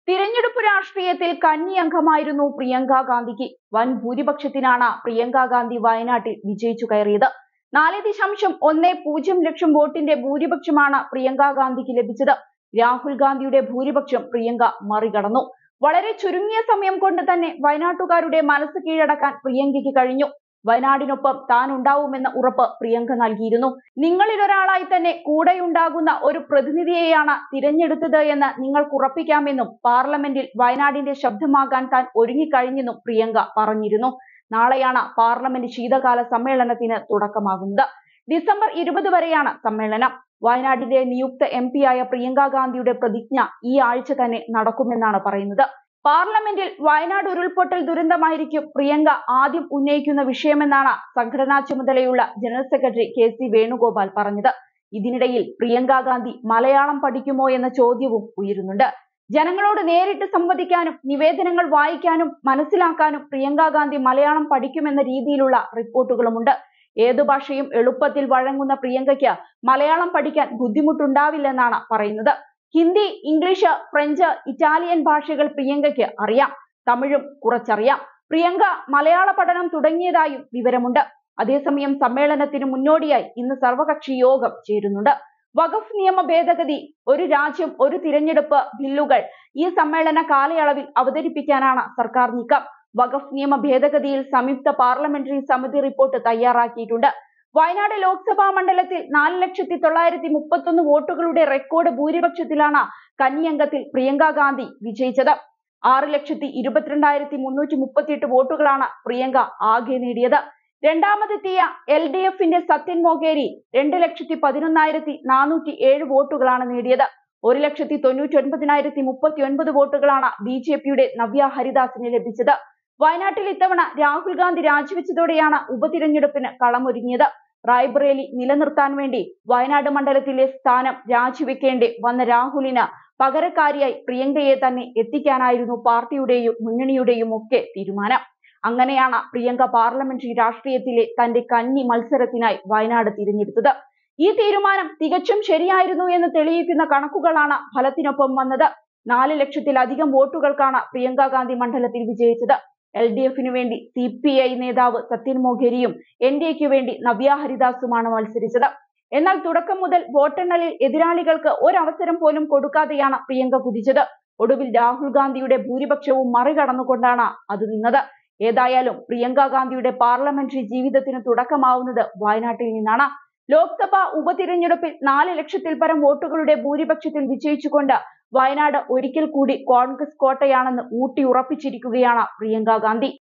തിരഞ്ഞെടുപ്പ് രാഷ്ട്രീയത്തിൽ കന്നി അംഗമായിരുന്നു പ്രിയങ്ക ഗാന്ധിക്ക്. വൻ ഭൂരിപക്ഷത്തിനാണ് പ്രിയങ്ക ഗാന്ധി വയനാട്ടിൽ വിജയിച്ചു കയറിയത്. 4.10 ലക്ഷം വോട്ടിന്റെ ഭൂരിപക്ഷമാണ് പ്രിയങ്ക ഗാന്ധിക്ക് ലഭിച്ചത്. രാഹുൽ ഗാന്ധിയുടെ ഭൂരിപക്ഷം പ്രിയങ്ക മറികടന്നു. വളരെ ചുരുങ്ങിയ സമയം കൊണ്ട് തന്നെ വയനാട്ടുകാരുടെ മനസ്സ് കീഴടക്കാൻ പ്രിയങ്കയ്ക്ക് കഴിഞ്ഞു. വയനാടിനൊപ്പം താൻ ഉണ്ടാവുമെന്ന ഉറപ്പ് പ്രിയങ്ക നൽകിയിരുന്നു. നിങ്ങളിൽ ഒരാളായി തന്നെ കൂടെയുണ്ടാകുന്ന ഒരു പ്രതിനിധിയെയാണ് തിരഞ്ഞെടുത്തത് എന്ന് നിങ്ങൾക്ക് ഉറപ്പിക്കാമെന്നും പാർലമെന്റിൽ വയനാടിന്റെ ശബ്ദമാകാൻ താൻ ഒരുങ്ങിക്കഴിഞ്ഞെന്നും പ്രിയങ്ക പറഞ്ഞിരുന്നു. നാളെയാണ് പാർലമെന്റ് ശീതകാല സമ്മേളനത്തിന് തുടക്കമാകുന്നത്. ഡിസംബർ 20 വരെയാണ് സമ്മേളനം. വയനാടിന്റെ നിയുക്ത MP ആയ പ്രിയങ്ക ഗാന്ധിയുടെ പ്രതിജ്ഞ ഈ ആഴ്ച തന്നെ നടക്കുമെന്നാണ് പറയുന്നത്. പാർലമെന്റിൽ വയനാട് ഉരുൾപൊട്ടൽ ദുരന്തമായിരിക്കും പ്രിയങ്ക ആദ്യം ഉന്നയിക്കുന്ന വിഷയമെന്നാണ് സംഘടനാ ചുമതലയുള്ള ജനറൽ സെക്രട്ടറി KC വേണുഗോപാൽ പറഞ്ഞത്. ഇതിനിടയിൽ പ്രിയങ്ക ഗാന്ധി മലയാളം പഠിക്കുമോ എന്ന ചോദ്യവും ഉയരുന്നുണ്ട്. ജനങ്ങളോട് നേരിട്ട് സംവദിക്കാനും നിവേദനങ്ങൾ വായിക്കാനും മനസ്സിലാക്കാനും പ്രിയങ്ക ഗാന്ധി മലയാളം പഠിക്കുമെന്ന രീതിയിലുള്ള റിപ്പോർട്ടുകളുമുണ്ട്. ഏതു ഭാഷയും എളുപ്പത്തിൽ വഴങ്ങുന്ന പ്രിയങ്കയ്ക്ക് മലയാളം പഠിക്കാൻ ബുദ്ധിമുട്ടുണ്ടാവില്ലെന്നാണ് പറയുന്നത്. ഹിന്ദി, ഇംഗ്ലീഷ്, ഫ്രഞ്ച്, ഇറ്റാലിയൻ ഭാഷകൾ പ്രിയങ്കയ്ക്ക് അറിയാം. തമിഴും കുറച്ചറിയാം. പ്രിയങ്ക മലയാള പഠനം തുടങ്ങിയതായും വിവരമുണ്ട്. അതേസമയം സമ്മേളനത്തിന് മുന്നോടിയായി ഇന്ന് സർവകക്ഷി യോഗം ചേരുന്നുണ്ട്. വഖഫ് നിയമ ഭേദഗതി, ഒരു രാജ്യം ഒരു തിരഞ്ഞെടുപ്പ് ബില്ലുകൾ ഈ സമ്മേളന കാലയളവിൽ അവതരിപ്പിക്കാനാണ് സർക്കാർ നീക്കം. വഖഫ് നിയമ ഭേദഗതിയിൽ സംയുക്ത പാർലമെന്ററി സമിതി റിപ്പോർട്ട് തയ്യാറാക്കിയിട്ടുണ്ട്. വയനാട് ലോക്സഭാ മണ്ഡലത്തിൽ 4,931 വോട്ടുകളുടെ റെക്കോർഡ് ഭൂരിപക്ഷത്തിലാണ് കന്നിയംഗത്തിൽ പ്രിയങ്ക ഗാന്ധി വിജയിച്ചത്. 6,22,338 വോട്ടുകളാണ് പ്രിയങ്ക ആകെ നേടിയത്. രണ്ടാമതെത്തിയ LDFന്റെ സത്യൻ മൊകേരി 2,11,407 വോട്ടുകളാണ് നേടിയത്. 1,99,039 വോട്ടുകളാണ് BJPയുടെ നവ്യ ഹരിദാസിന് ലഭിച്ചത്. വയനാട്ടിൽ ഇത്തവണ രാഹുൽ ഗാന്ധി രാജിവെച്ചതോടെയാണ് ഉപതിരഞ്ഞെടുപ്പിന് കളമൊരുങ്ങിയത്. റായ്ബറേലി നിലനിർത്താൻ വേണ്ടി വയനാട് മണ്ഡലത്തിലെ സ്ഥാനം രാജിവെക്കേണ്ടി വന്ന രാഹുലിന് പകരക്കാരിയായി പ്രിയങ്കയെ തന്നെ എത്തിക്കാനായിരുന്നു പാർട്ടിയുടെയും മുന്നണിയുടെയും ഒക്കെ തീരുമാനം. അങ്ങനെയാണ് പ്രിയങ്ക പാർലമെന്ററി രാഷ്ട്രീയത്തിലെ തന്റെ കന്നി മത്സരത്തിനായി വയനാട് തിരഞ്ഞെടുത്തത്. ഈ തീരുമാനം തികച്ചും ശരിയായിരുന്നു എന്ന് തെളിയിക്കുന്ന കണക്കുകളാണ് ഫലത്തിനൊപ്പം വന്നത്. 4 ലക്ഷത്തിലധികം വോട്ടുകൾക്കാണ് പ്രിയങ്ക ഗാന്ധി മണ്ഡലത്തിൽ വിജയിച്ചത്. LDFിനു വേണ്ടി CPI നേതാവ് സത്യൻ മൊകേരിയും NDAയ്ക്കു വേണ്ടി നവ്യ ഹരിദാസുമാണ് മത്സരിച്ചത്. എന്നാൽ തുടക്കം മുതൽ വോട്ടെണ്ണലിൽ എതിരാളികൾക്ക് ഒരവസരം പോലും കൊടുക്കാതെയാണ് പ്രിയങ്ക കുതിച്ചത്. ഒടുവിൽ രാഹുൽ ഗാന്ധിയുടെ ഭൂരിപക്ഷവും മറികടന്നുകൊണ്ടാണ് അത് നിന്നത്. ഏതായാലും പ്രിയങ്ക ഗാന്ധിയുടെ പാർലമെന്ററി ജീവിതത്തിന് തുടക്കമാവുന്നത് വയനാട്ടിൽ നിന്നാണ്. ലോക്സഭാ ഉപതിരഞ്ഞെടുപ്പിൽ 4 ലക്ഷത്തിൽ പരം വോട്ടുകളുടെ ഭൂരിപക്ഷത്തിൽ വിജയിച്ചുകൊണ്ട് വയനാട് ഒരിക്കൽ കൂടി കോൺഗ്രസ് കോട്ടയാണെന്ന് ഊട്ടിയുറപ്പിച്ചിരിക്കുകയാണ് പ്രിയങ്ക ഗാന്ധി.